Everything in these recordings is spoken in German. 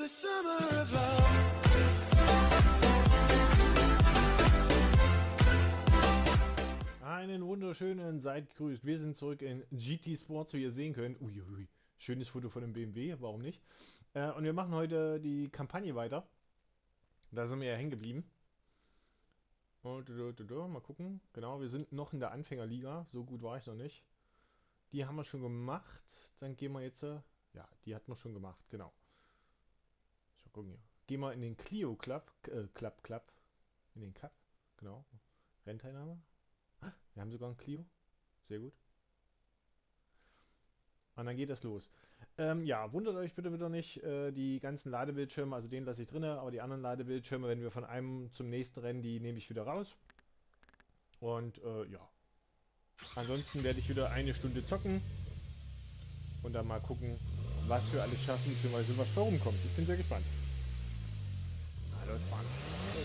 the summer of love. Einen wunderschönen, seid gegrüßt. Wir sind zurück in GT Sports, wie ihr sehen könnt. Uiui, schönes Foto von dem BMW, warum nicht? Und wir machen heute die Kampagne weiter. Da sind wir ja hängen geblieben. Und mal gucken. Genau, wir sind noch in der Anfängerliga. So gut war ich noch nicht. Die haben wir schon gemacht. Dann gehen wir jetzt. Ja, die hatten wir schon gemacht, genau. Mal gucken hier. Gehen wir in den Clio Club. Club. In den Cup. Genau. Rennteilnahme. Wir haben sogar einen Clio. Sehr gut. Und dann geht das los. Ja, wundert euch bitte wieder nicht, die ganzen Ladebildschirme, also den lasse ich drin, aber die anderen Ladebildschirme, wenn wir von einem zum nächsten rennen, die nehme ich wieder raus. Und ja. Ansonsten werde ich wieder eine Stunde zocken und dann mal gucken, was wir alles schaffen, beziehungsweise was bei rumkommt. Ich bin sehr gespannt. Na, los, fahren. Los.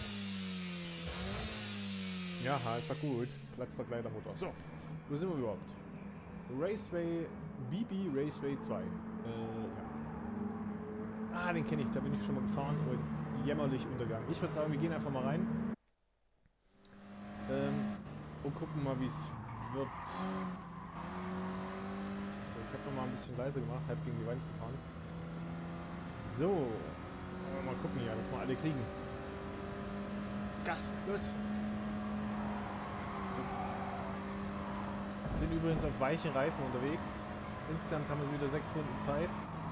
Ja, ist doch gut. Platz der Gleitermotor. So, wo sind wir überhaupt? Raceway BB Raceway 2. Ja. Ah, den kenne ich, da bin ich schon mal gefahren und jämmerlich untergegangen. Ich würde sagen, wir gehen einfach mal rein und gucken mal, wie es wird. So, ich habe noch mal ein bisschen leiser gemacht, halb gegen die Wand gefahren. So, mal gucken hier, dass wir alle kriegen. Gas, los! Wir sind übrigens auf weichen Reifen unterwegs. Insgesamt haben wir wieder 6 Runden Zeit.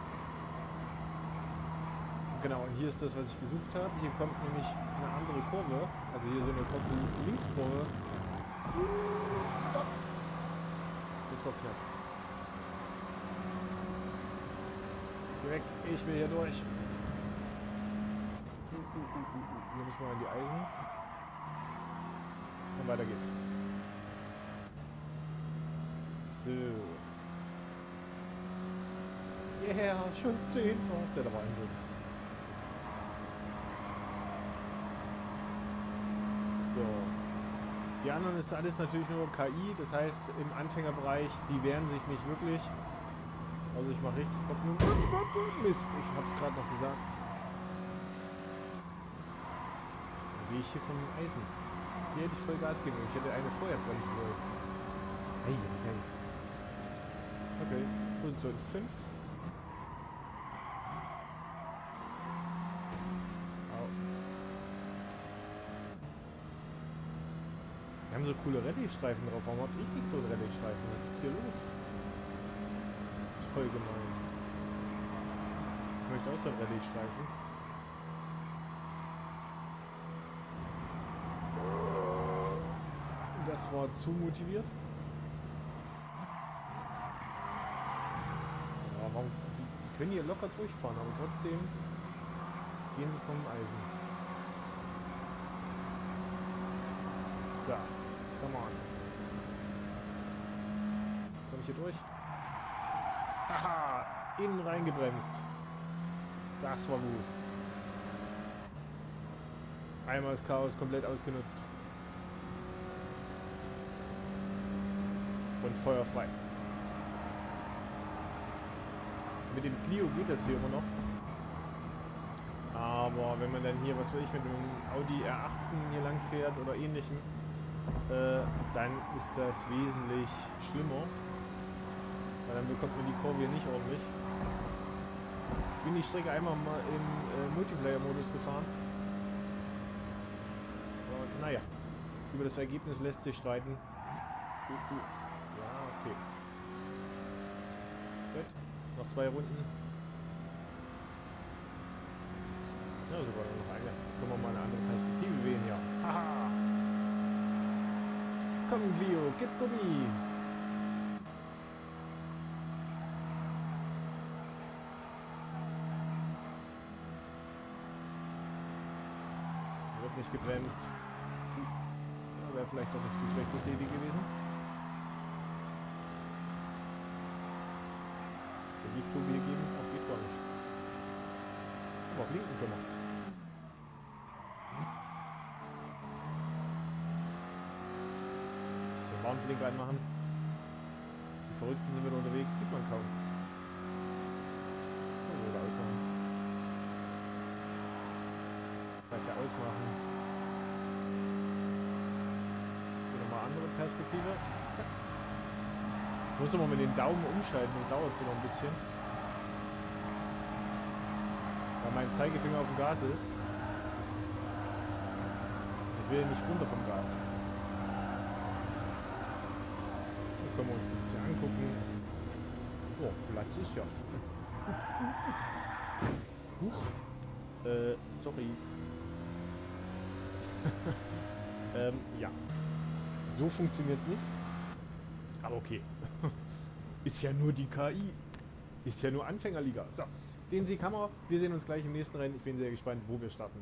Genau, und hier ist das, was ich gesucht habe. Hier kommt nämlich eine andere Kurve. Also hier so eine kurze Linkskurve. Stopp! Das war knapp. Geh weg, ich will hier durch. Hier müssen wir in die Eisen. Und weiter geht's. So. Yeah, schon 10. Oh, ist ja der Wahnsinn. So. Die anderen ist alles natürlich nur KI, das heißt im Anfängerbereich, die wehren sich nicht wirklich. Also ich mache richtig Bock. Mist, ich hab's gerade noch gesagt. Dann gehe ich hier vom Eisen. Hier hätte ich voll Gas gegeben. Ich hätte eine vorher bremsen sollen. Hey. Okay, Position 5. Au. Wir haben so coole Rallye-Streifen drauf. Warum hab ich nicht so einen Rallye-Streifen? Was ist hier los? Das ist voll gemein. Ich möchte auch so einen Rallye-Streifen. Das war zu motiviert. Warum? Die können hier locker durchfahren, aber trotzdem gehen sie vom Eisen. So, come on. Komm ich hier durch? Haha, innen reingebremst. Das war gut. Einmal das Chaos komplett ausgenutzt. Und feuerfrei. Mit dem Clio geht das hier immer noch. Aber wenn man dann hier, was weiß ich, mit einem Audi R18 hier lang fährt oder ähnlichem, dann ist das wesentlich schlimmer. Weil dann bekommt man die Kurve hier nicht ordentlich. Ich bin die Strecke einmal mal im Multiplayer-Modus gefahren. Und naja, über das Ergebnis lässt sich streiten. Ja, okay. Gut. Noch 2 Runden. Ja, sogar noch eine. Können wir mal eine andere Perspektive wählen hier. Haha! Komm, Clio, gib Gummi! Wird nicht gebremst. Ja, wäre vielleicht doch nicht die schlechteste Idee gewesen. Lichthupe hier geben? Auch geht gar nicht. Aber auch blinken können wir. So, Warnblinker anmachen. Die Verrückten sind wieder unterwegs, sieht man kaum. Oder ausmachen. Perspektive. Zack. Ich muss immer mit den Daumen umschalten, dann dauert es immer ein bisschen. Weil mein Zeigefinger auf dem Gas ist. Ich will nicht runter vom Gas. Dann können wir uns ein bisschen angucken. Oh, Platz ist ja. Huch. Sorry. Ja. So funktioniert es nicht. Aber okay. Ist ja nur die KI. Ist ja nur Anfängerliga. So, den Sie Kamera. Wir sehen uns gleich im nächsten Rennen. Ich bin sehr gespannt, wo wir starten.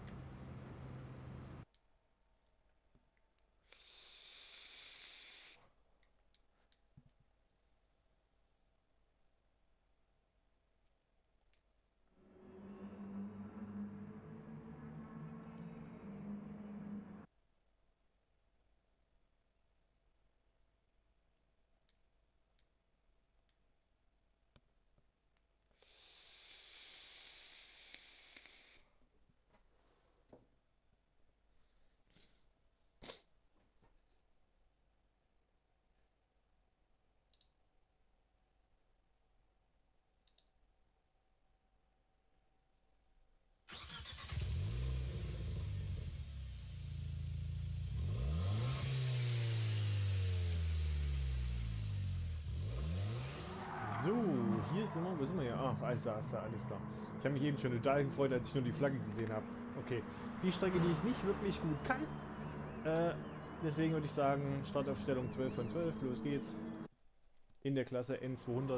So, hier sind wir. Wo sind wir hier? Ach, alles da, alles klar. Ich habe mich eben schon total gefreut, als ich nur die Flagge gesehen habe. Okay, die Strecke, die ich nicht wirklich gut kann. Deswegen würde ich sagen, Startaufstellung 12 von 12. Los geht's. In der Klasse N200.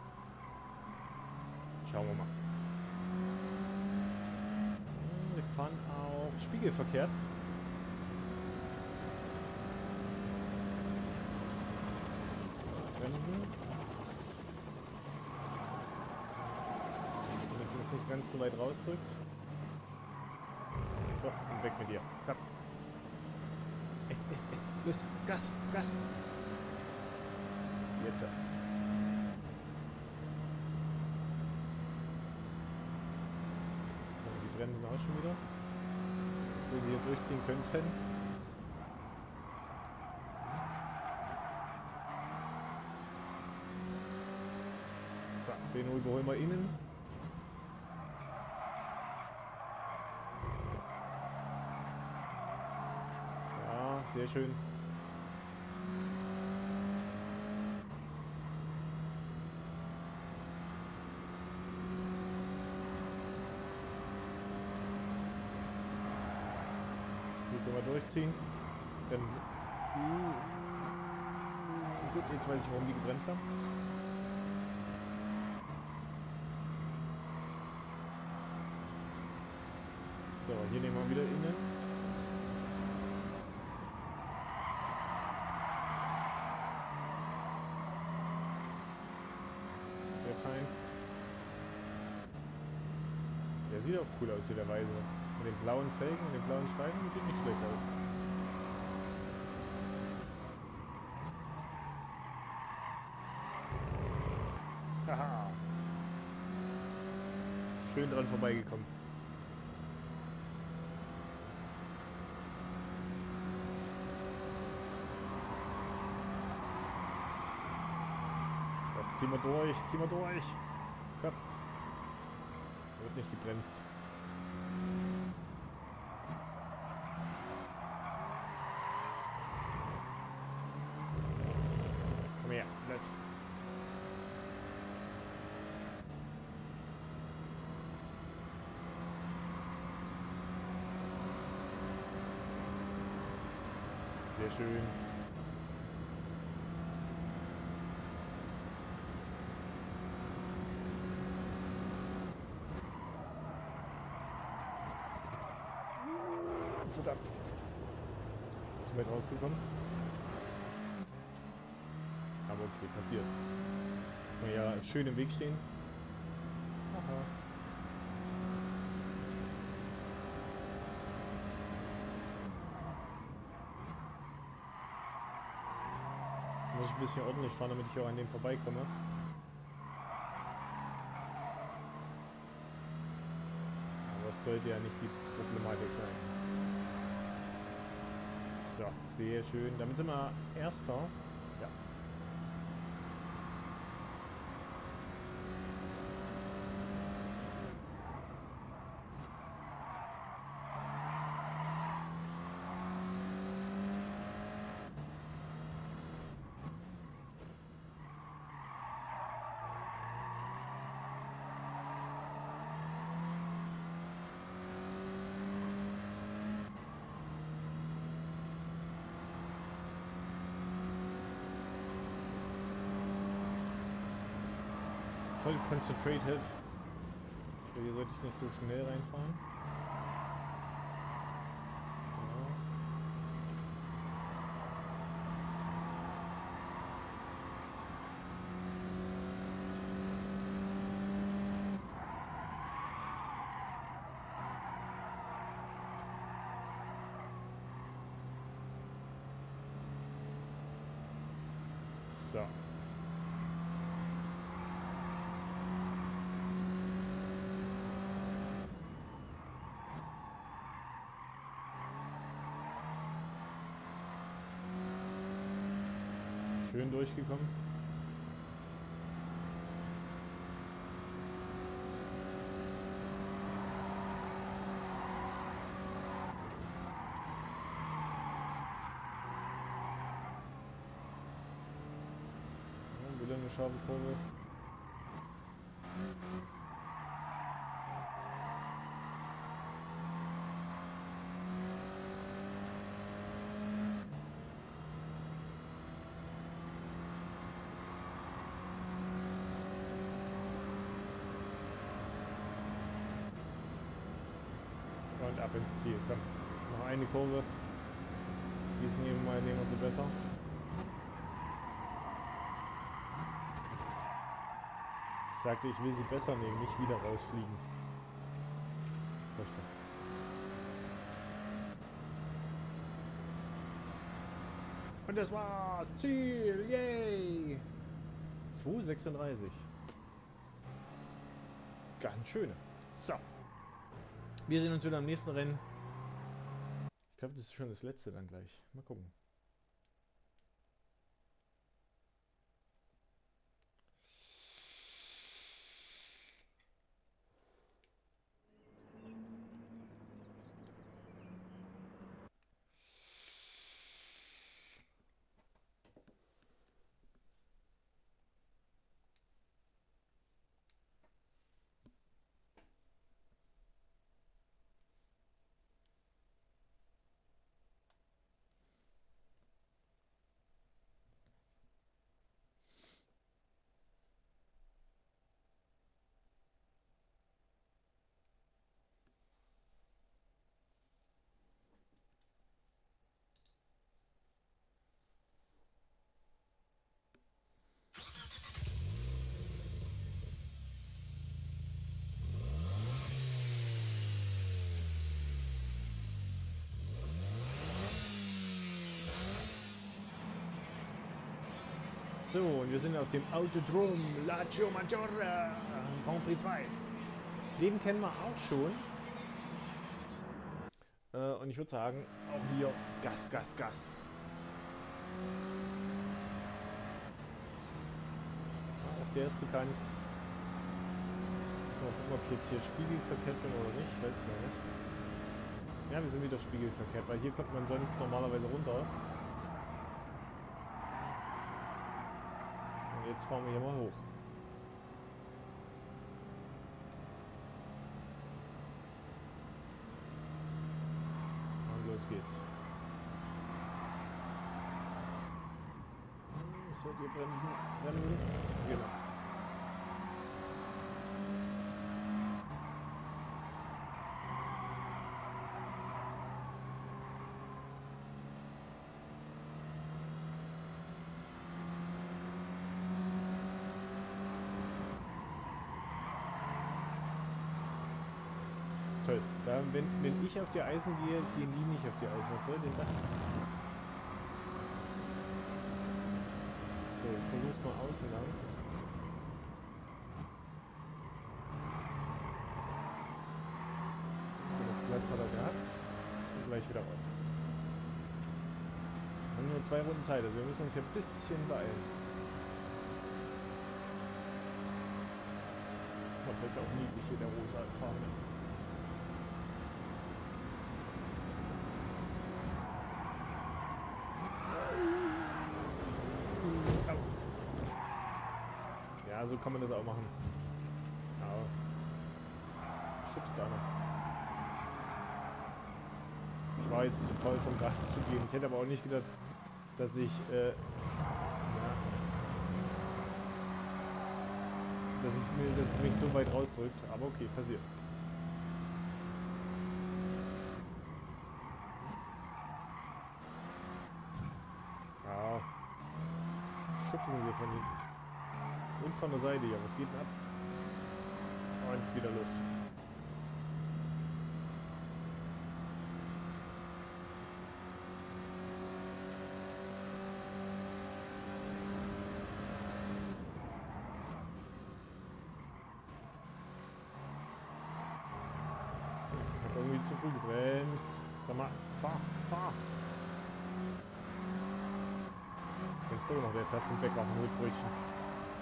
Schauen wir mal. Wir fahren auch spiegelverkehrt. Bremsen. Nicht ganz so weit rausdrückt. So, und weg mit dir. Komm. Los, Gas, Gas. Jetzt. So, die Bremsen auch schon wieder. Wo sie hier durchziehen könnten. So, den überholen wir innen. Sehr schön. Hier können wir durchziehen. Bremsen. Gut, jetzt weiß ich, warum die gebremst haben. So, hier nehmen wir wieder innen. Fein. Der sieht auch cool aus hier, der Weiße. Mit den blauen Felgen und den blauen Streifen, die sieht nicht schlecht aus. Haha. Schön dran vorbeigekommen. Ziehen wir durch, ziehen wir durch. Komm. Wird nicht gebremst. Komm her, los. Sehr schön. Verdammt. Ist weit rausgekommen. Aber okay, passiert. Muss man ja schön im Weg stehen. Aha. Jetzt muss ich ein bisschen ordentlich fahren, damit ich auch an dem vorbeikomme. Aber das sollte ja nicht die Problematik sein. So, sehr schön. Damit sind wir Erster. Ja. Voll concentrated. So, hier sollte ich nicht so schnell reinfahren. Ja. So. Schön durchgekommen. Ja, wieder eine scharfe Kurve. Und ab ins Ziel. Komm, noch eine Kurve. Diesmal nehmen wir sie besser. Ich sagte, ich will sie besser nehmen, nicht wieder rausfliegen. Furchtbar. Und das war's. Ziel. Yay. 2,36. Ganz schöne. So. Wir sehen uns wieder am nächsten Rennen. Ich glaube, das ist schon das letzte dann gleich. Mal gucken. So, und wir sind auf dem Autodrom Lacio Maggiore Grand Prix 2. Den kennen wir auch schon. Und ich würde sagen, auch hier Gas, Gas, Gas. Ja, auch der ist bekannt. Mal gucken, ob ich jetzt hier spiegelverkehrt bin oder nicht. Ich weiß gar nicht. Ja, wir sind wieder spiegelverkehrt, weil hier kommt man sonst normalerweise runter. Und jetzt fahren wir hier mal hoch. Und los geht's. Sollt ihr bremsen? Bremsen? Genau. Toll. Wenn ich auf die Eisen gehe, gehen die nicht auf die Eisen. Was soll denn das? So, ich versuch's mal außen lang. Genug Platz hat er gehabt. Und gleich wieder raus. haben nur 2 Runden Zeit, also wir müssen uns hier ein bisschen beeilen. Oh, das ist auch niedlich hier, der rosa Fahne. Ja, so kann man das auch machen. Aber schubst da noch. Ich war jetzt zu voll vom Gas zu gehen. Ich hätte aber auch nicht gedacht, dass ich, ja, dass es mich so weit rausdrückt. Aber okay, passiert. Ja, schubsen sie von hinten. Und von der Seite, ja, was geht denn ab? Und wieder los. Ich hab irgendwie zu früh gebremst. Sag mal, fahr. Kennst du noch, wer fährt zum Bäcker mit Brötchen?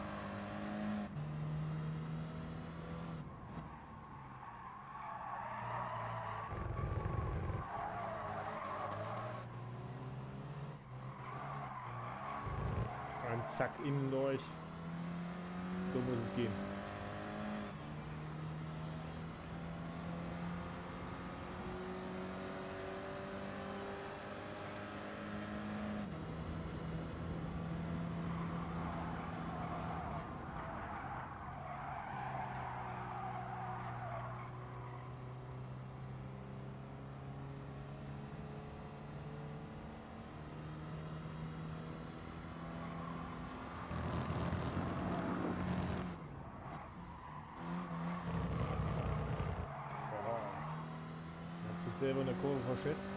Und zack, innen durch. So muss es gehen. Hat sich selber in der Kurve verschätzt.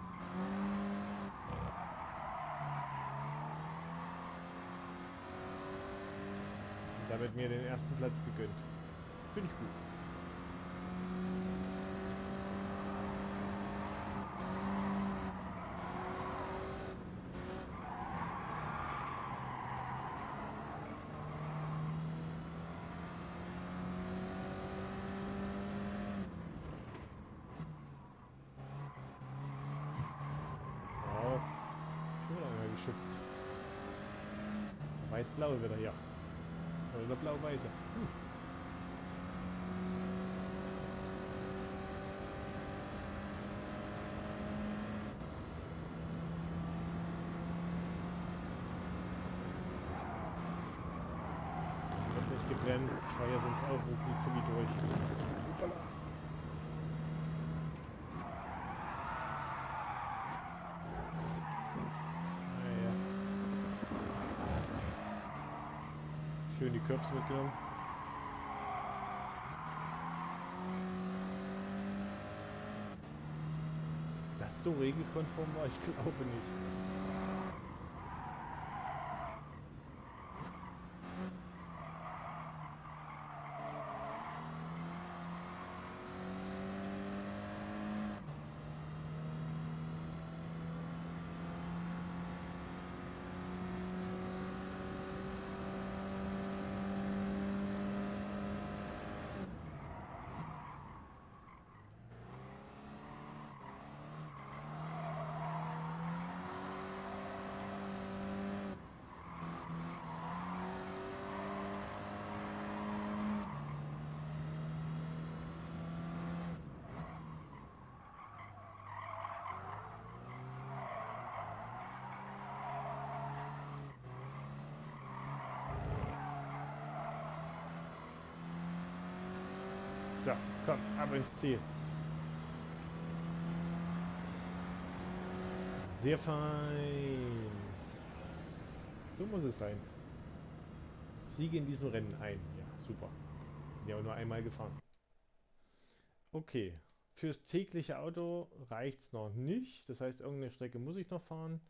Und damit mir den ersten Platz gegönnt. Finde ich gut. Ja, schon wieder einmal geschubst. Weiß-blau wieder hier. Oder blau-weiße. Wird nicht gebremst. Ich fahre ja sonst auch rucki-zucki durch. Hoppala. Naja. Schön die Curbs mitgenommen. Das so regelkonform war? Ich glaube nicht. So, komm, ab ins Ziel. Sehr fein. So muss es sein. Siege in diesem Rennen ein. Ja, super. Bin ja auch nur einmal gefahren. Okay. Fürs tägliche Auto reicht es noch nicht. Das heißt, irgendeine Strecke muss ich noch fahren.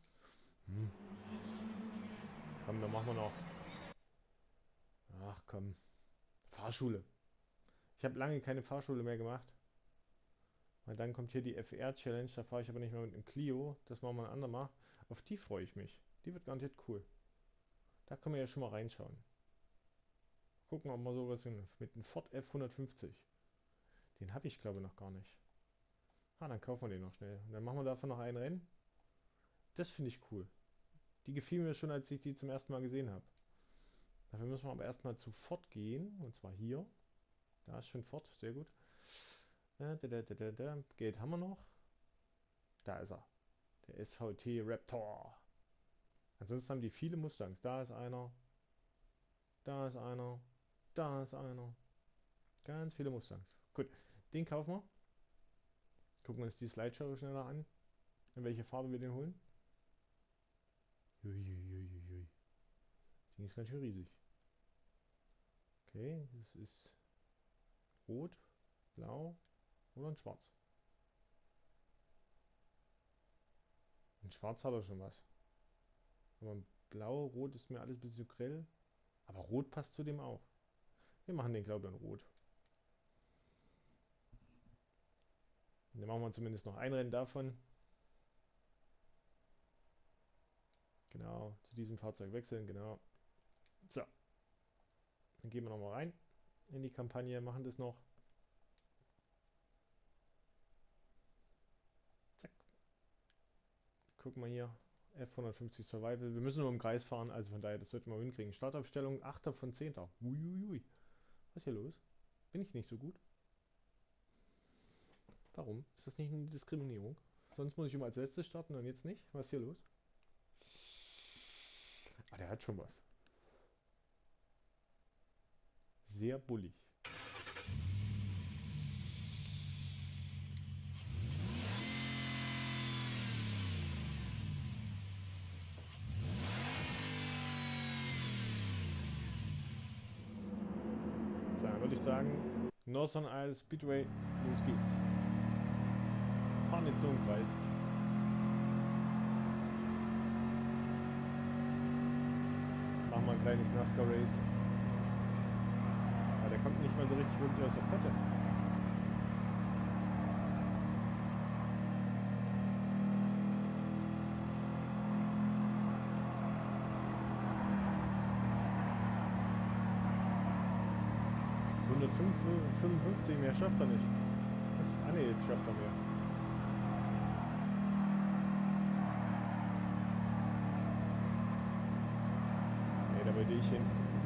Komm, dann machen wir noch. Ach komm. Fahrschule. Ich habe lange keine Fahrschule mehr gemacht. Weil dann kommt hier die FR-Challenge. Da fahre ich aber nicht mehr mit dem Clio. Das machen wir ein andermal. Auf die freue ich mich. Die wird garantiert cool. Da können wir ja schon mal reinschauen. Gucken, ob wir sowas mit einem Ford F150. Den habe ich glaube noch gar nicht. Ah, dann kaufen wir den noch schnell. Und dann machen wir davon noch ein Rennen. Das finde ich cool. Die gefiel mir schon, als ich die zum ersten Mal gesehen habe. Dafür müssen wir aber erstmal zu Ford gehen. Und zwar hier. Da ist schon Ford, sehr gut. Geld haben wir noch. Da ist er. Der SVT Raptor. Ansonsten haben die viele Mustangs. Da ist einer. Da ist einer. Da ist einer. Ganz viele Mustangs. Gut, den kaufen wir. Gucken wir uns die Slideshow schneller an. In welche Farbe wir den holen. Uiuiuiui. Das Ding ist ganz schön riesig. Okay, das ist rot, blau oder ein schwarz. Ein schwarz hat er schon was. Aber ein blau, rot ist mir alles ein bisschen zu grell. Aber rot passt zu dem auch. Wir machen den, glaube ich, in rot. Und dann machen wir zumindest noch ein Rennen davon. Genau, zu diesem Fahrzeug wechseln, genau. So, dann gehen wir nochmal rein in die Kampagne, machen das noch. Zack. Gucken wir hier. F150 Survival. Wir müssen nur im Kreis fahren, also von daher, das sollten wir hinkriegen. Startaufstellung 8. von 10. Uiuiui. Was ist hier los? Bin ich nicht so gut? Warum? Ist das nicht eine Diskriminierung? Sonst muss ich immer als letztes starten und jetzt nicht? Was ist hier los? Ah, der hat schon was. Sehr bullig. So, dann würde ich sagen, Northern Isles Speedway, los geht's. Fahren jetzt so im Kreis. Machen wir ein kleines NASCAR-Race. Aber der kommt nicht mal so richtig wirklich aus der Potte. ...155 mehr schafft er nicht. Ah ne, jetzt schafft er mehr. Ne, da wollte ich hin.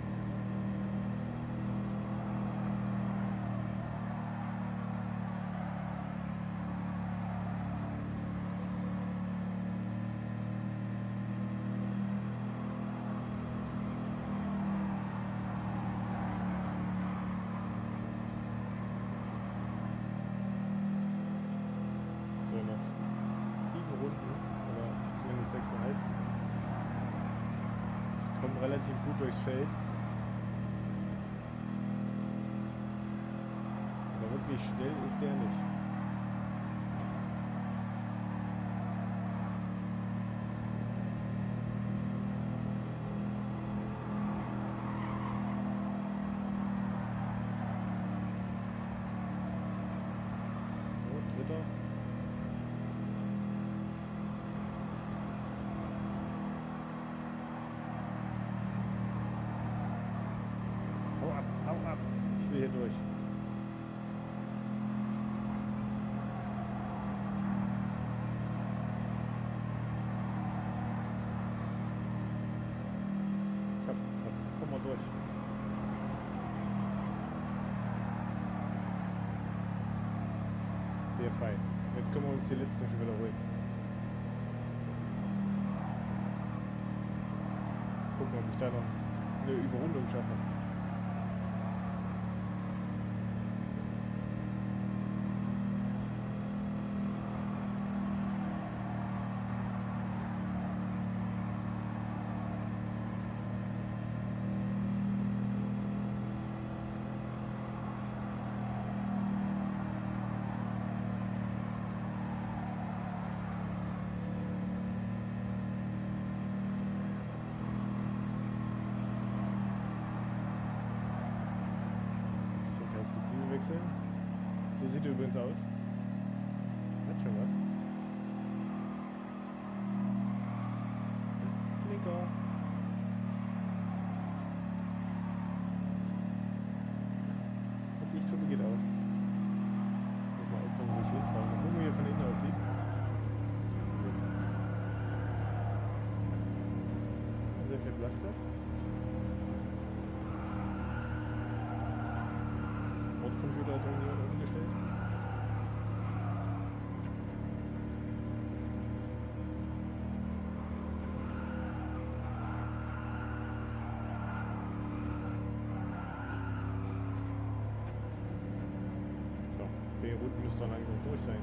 Kommen relativ gut durchs Feld. Aber wirklich schnell ist der nicht. So, dritter. Hau ab, ich will hier durch. Komm mal durch. Sehr fein. Jetzt können wir uns die letzten schon wiederholen. Gucken, ob ich da noch eine Überrundung schaffe. So sieht er übrigens aus. Hat schon was. Zucker. Und Lichthupe geht auch. Muss mal aufpassen, wo ich hinfahre. Mal gucken, wie er von innen aussieht. Sehr viel Plastik. Bordcomputer hat irgendjemand umgestellt. So, 10 Routen müsste langsam durch sein.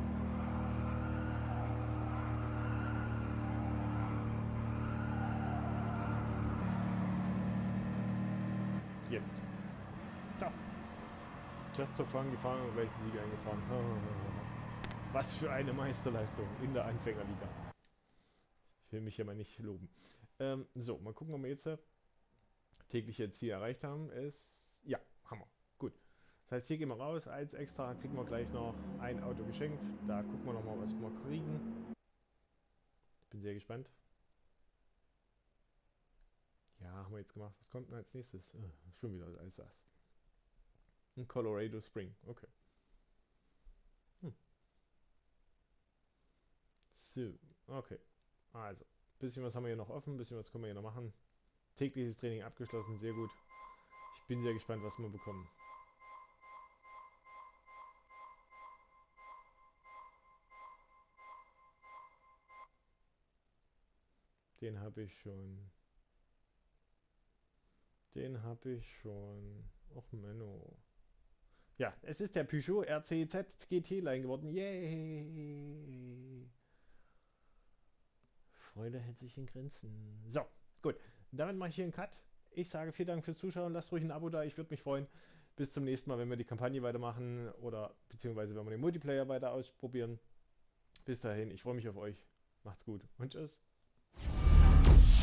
Jetzt. Da. Just for fun gefahren und gleich den Sieg eingefahren. Was für eine Meisterleistung in der Anfängerliga. Ich will mich ja mal nicht loben. So, mal gucken, ob wir jetzt tägliche Ziel erreicht haben. Ja, Hammer. Gut. Das heißt, hier gehen wir raus. Als extra kriegen wir gleich noch ein Auto geschenkt. Da gucken wir nochmal, was wir kriegen. Ich bin sehr gespannt. Ja, haben wir jetzt gemacht. Was kommt denn als nächstes? Schon wieder alles das. Ein Colorado Spring. Okay. So, okay. Also, bisschen was haben wir hier noch offen, bisschen was können wir hier noch machen. Tägliches Training abgeschlossen, sehr gut. Ich bin sehr gespannt, was wir bekommen. Den habe ich schon. Den habe ich schon. Och, Menno. Ja, es ist der Peugeot RCZ GT-Line geworden. Yay! Freude hält sich in Grenzen. So, gut. Damit mache ich hier einen Cut. Ich sage vielen Dank fürs Zuschauen. Lasst ruhig ein Abo da. Ich würde mich freuen. Bis zum nächsten Mal, wenn wir die Kampagne weitermachen oder beziehungsweise wenn wir den Multiplayer weiter ausprobieren. Bis dahin, ich freue mich auf euch. Macht's gut und tschüss.